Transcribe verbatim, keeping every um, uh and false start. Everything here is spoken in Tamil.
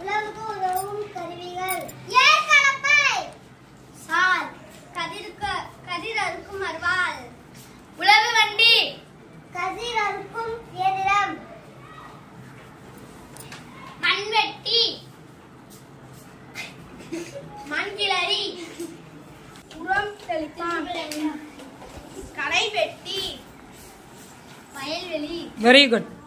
உழவுக்கு உதவும் கருவிகள். ஏற்கலப்பை. சால். கதிருக்கு கதிர் அறுக்கும் அருவாள். உழவு வண்டி. கதிர் அறுக்கும் இயந்திரம். மண்வெட்டி. மண்கிளறி. உரம் தெளிப்பான். கடை வெட்டி. வயல்வெளி. Very good.